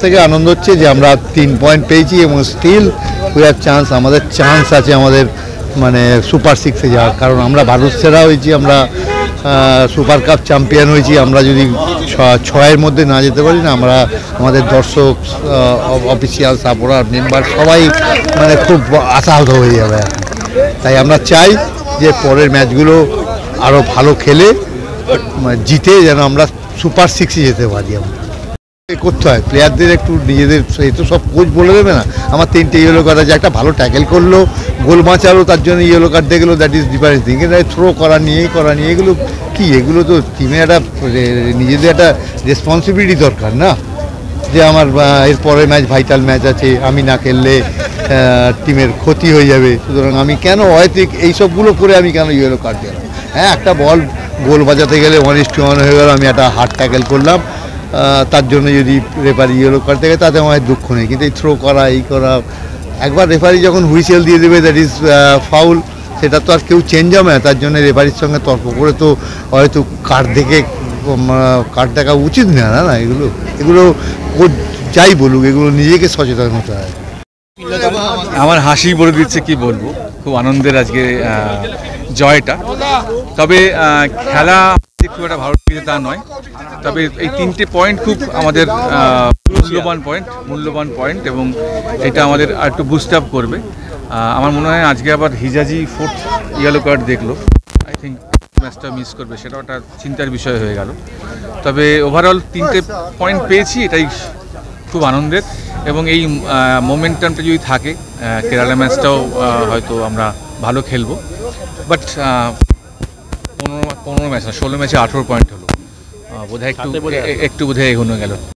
থেকে আনন্দ হচ্ছে যে আমরা 3 পয়েন্ট পেয়েছি এবং স্টিল উই হ্যাভ চান্স, আমাদের চান্স আছে আমাদের মানে সুপার 6-এ যাওয়ার। কারণ আমরা ভারত সেরা হয়েছি, আমরা সুপার কাপ চ্যাম্পিয়ন হয়েছি। আমরা যদি 6-এর মধ্যে না যেতে পারি না, আমরা আমাদের দর্শক, অফিসিয়াল সাপোর্টার, মেম্বার সবাই মানে খুব আশাহত হয়ে যাবে। তাই আমরা চাই যে পরের ম্যাচগুলো আরও ভালো খেলে জিতে যেন আমরা সুপার 6-এ যেতে পারি। আমরা করতে হয় প্লেয়ারদের একটু নিজেদের, এই তো সব কোচ বলে দেবে না। আমার 3টে ইয়েলো কার্ড আছে, একটা ভালো ট্যাকেল করলো, গোল বাঁচালো, তার জন্য ইয়েলো কার্ড দিয়ে গেলো, দ্যাট ইজ ডিফারেন্ট থিং। কিন্তু থ্রো করা নিয়ে এগুলো কি, এগুলো তো টিমে একটা নিজেদের একটা রেসপন্সিবিলিটি দরকার না, যে আমার এরপরে ম্যাচ ভাইটাল ম্যাচ আছে, আমি না খেললে টিমের ক্ষতি হয়ে যাবে। সুতরাং আমি কেন হয়তো এইসবগুলো করে আমি কেন ইয়েলো কার্ড দিলাম? হ্যাঁ, একটা বল গোল বাজাতে গেলে 1-1 হয়ে গেল, আমি একটা হার্ড ট্যাকেল করলাম, তার জন্য যদি রেফারি ইয়েলো কার্ড থাকে তাতে আমার দুঃখ নেই। কিন্তু এই থ্রো করা, এই করা, একবার রেফারি যখন হুইসেল দিয়ে দেবে দ্যাট ইজ ফাউল, সেটা তো আর কেউ চেঞ্জ হবে না। তার জন্য রেফারির সঙ্গে তর্ক করে তো হয়তো কার্ড দেখে কার্ড দেখা উচিত না। না, এগুলো যাই বলুক, এগুলো নিজেকে সচেতন হতে হয়। আমার হাসি বলে দিচ্ছে, কি বলবো, খুব আনন্দের আজকে জয়টা। তবে খেলা খুব একটা ভালো লেগেছে তা নয়, তবে এই 3টে পয়েন্ট খুব আমাদের মূল্যবান পয়েন্ট এবং এটা আমাদের আর একটু বুস্ট আপ করবে। আমার মনে হয় আজকে আবার হিজাজি 4th ইয়েলো কার্ড দেখলো, আই থিঙ্ক ম্যাচটা মিস করবে, সেটাও একটা চিন্তার বিষয় হয়ে গেল। তবে ওভারঅল 3টে পয়েন্ট পেয়েছি, এটাই খুব আনন্দের। এবং এই মোমেন্টামটা যদি থাকে, কেরালা ম্যাচটাও হয়তো আমরা ভালো খেলবো। বাট 15 ম্যাচ না, 16 ম্যাচে 18 পয়েন্ট হলো, বোধহয় একটু বোধহয় এগোনো গেল।